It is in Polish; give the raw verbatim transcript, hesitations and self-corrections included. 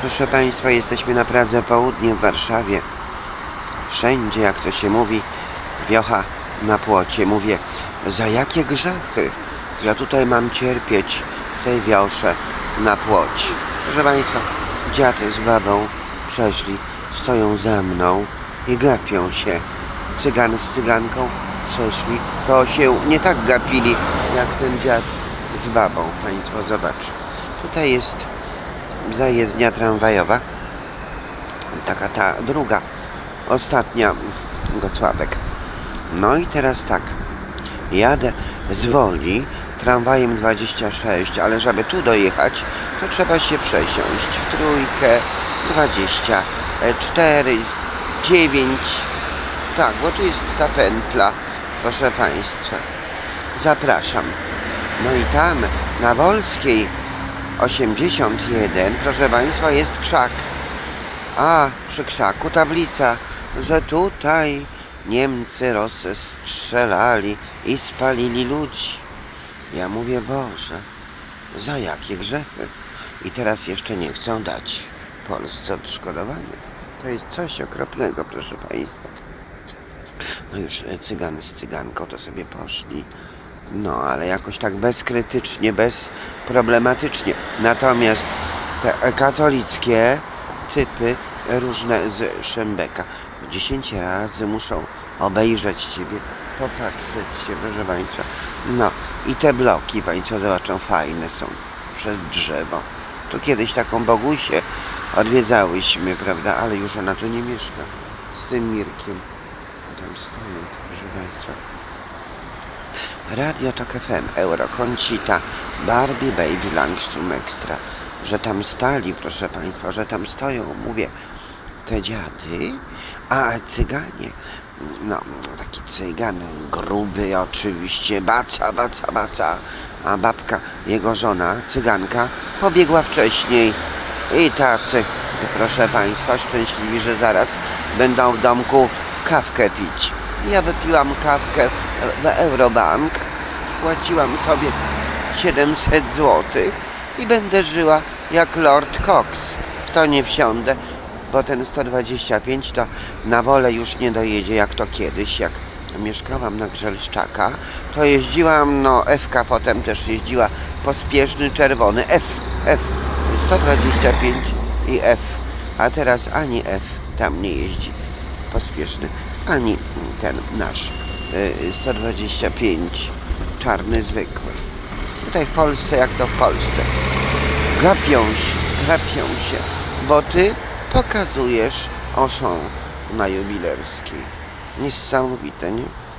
Proszę Państwa, jesteśmy na Pradze Południe w Warszawie. Wszędzie, jak to się mówi, wiocha na płocie. Mówię, za jakie grzechy ja tutaj mam cierpieć w tej wiosze na płocie? Proszę Państwa, dziad z babą przeszli, stoją za mną i gapią się. Cygan z cyganką przeszli, to się nie tak gapili jak ten dziad z babą. Państwo zobaczą. Tutaj jest zajezdnia tramwajowa, taka ta druga, ostatnia, Gocławek. No i teraz tak, jadę z Woli tramwajem dwadzieścia sześć, ale żeby tu dojechać, to trzeba się przesiąść w trójkę, dwadzieścia cztery, dziewięć, tak, bo tu jest ta pętla, proszę Państwa. Zapraszam. No i tam na Wolskiej osiemdziesiąt jeden, proszę Państwa, jest krzak. A przy krzaku tablica, że tutaj Niemcy rozstrzelali i spalili ludzi. Ja mówię, Boże, za jakie grzechy? I teraz jeszcze nie chcą dać Polsce odszkodowania. To jest coś okropnego, proszę Państwa. No już cygan z cyganką to sobie poszli. No, ale jakoś tak bezkrytycznie, bezproblematycznie. Natomiast te katolickie typy różne z Szembeka dziesięć razy muszą obejrzeć Ciebie, popatrzeć się, proszę Państwa. No i te bloki, Państwo zobaczą, fajne są przez drzewo. Tu kiedyś taką Bogusię odwiedzałyśmy, prawda, ale już ona tu nie mieszka z tym Mirkiem. Tam stoją, proszę Państwa. Radio Tok F M, Euroconsita, Barbie, Baby, Langstrom Extra, że tam stali, proszę Państwa, że tam stoją, mówię, te dziady, a cyganie, no, taki cygan gruby oczywiście, baca, baca, baca, a babka, jego żona, cyganka, pobiegła wcześniej i tacy, proszę Państwa, szczęśliwi, że zaraz będą w domku kawkę pić. Ja wypiłam kawkę w Eurobank, wpłaciłam sobie siedemset złotych i będę żyła jak Lord Cox. W to nie wsiądę, bo ten sto dwadzieścia pięć to na Wolę już nie dojedzie jak to kiedyś. Jak mieszkałam na Grzelszczaka, to jeździłam, no F K potem też jeździła, pospieszny czerwony, F, F, sto dwadzieścia pięć i F, a teraz ani F tam nie jeździ pospieszny, ani ten nasz sto dwadzieścia pięć czarny zwykły. Tutaj w Polsce, jak to w Polsce, gapią się, gapią się, bo ty pokazujesz oszą na Jubilerskiej. Niesamowite, nie?